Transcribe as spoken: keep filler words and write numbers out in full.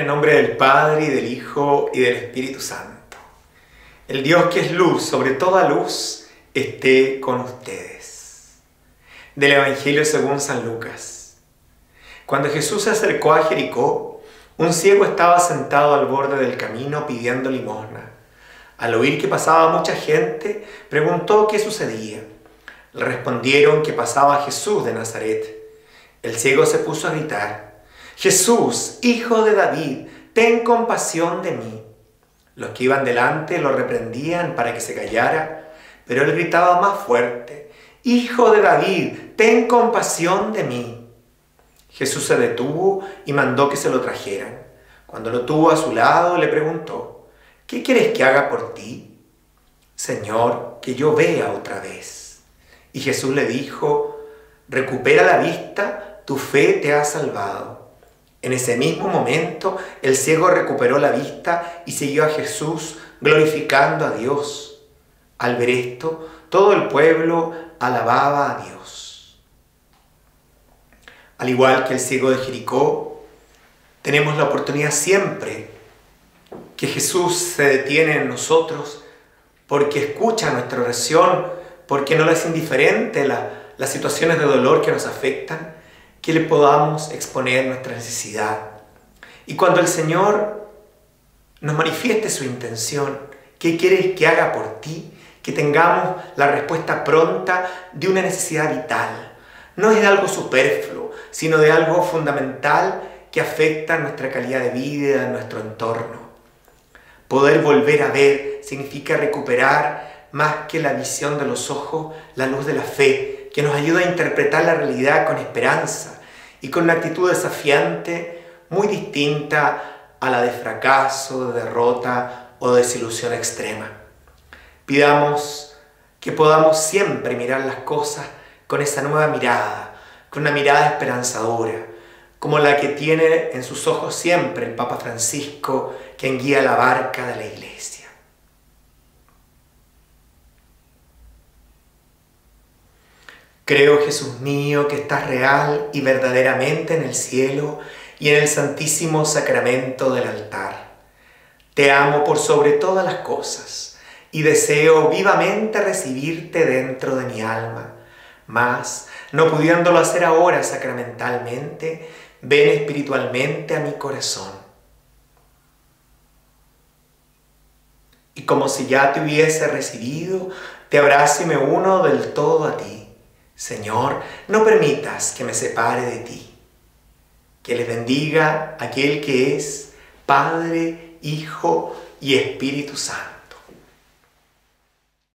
En nombre del Padre, y del Hijo, y del Espíritu Santo. El Dios que es luz, sobre toda luz, esté con ustedes. Del Evangelio según San Lucas. Cuando Jesús se acercó a Jericó, un ciego estaba sentado al borde del camino pidiendo limosna. Al oír que pasaba mucha gente, preguntó qué sucedía. Le respondieron que pasaba Jesús de Nazaret. El ciego se puso a gritar: «Jesús, hijo de David, ten compasión de mí». Los que iban delante lo reprendían para que se callara, pero él gritaba más fuerte: «Hijo de David, ten compasión de mí». Jesús se detuvo y mandó que se lo trajeran. Cuando lo tuvo a su lado, le preguntó: «¿Qué quieres que haga por ti?». «Señor, que yo vea otra vez». Y Jesús le dijo: «Recupera la vista, tu fe te ha salvado». En ese mismo momento, el ciego recuperó la vista y siguió a Jesús, glorificando a Dios. Al ver esto, todo el pueblo alababa a Dios. Al igual que el ciego de Jericó, tenemos la oportunidad siempre que Jesús se detiene en nosotros porque escucha nuestra oración, porque no le es indiferente la, las situaciones de dolor que nos afectan, que le podamos exponer nuestra necesidad. Y cuando el Señor nos manifieste su intención, ¿qué quieres que haga por ti?, que tengamos la respuesta pronta de una necesidad vital. No es de algo superfluo, sino de algo fundamental que afecta nuestra calidad de vida, nuestro entorno. Poder volver a ver significa recuperar, más que la visión de los ojos, la luz de la fe, que nos ayuda a interpretar la realidad con esperanza y con una actitud desafiante muy distinta a la de fracaso, de derrota o de desilusión extrema. Pidamos que podamos siempre mirar las cosas con esa nueva mirada, con una mirada esperanzadora, como la que tiene en sus ojos siempre el Papa Francisco, quien guía la barca de la Iglesia. Creo, Jesús mío, que estás real y verdaderamente en el cielo y en el santísimo sacramento del altar. Te amo por sobre todas las cosas y deseo vivamente recibirte dentro de mi alma. Mas, no pudiéndolo hacer ahora sacramentalmente, ven espiritualmente a mi corazón. Y como si ya te hubiese recibido, te abrazo y me uno del todo a ti. Señor, no permitas que me separe de ti. Que les bendiga aquel que es Padre, Hijo y Espíritu Santo.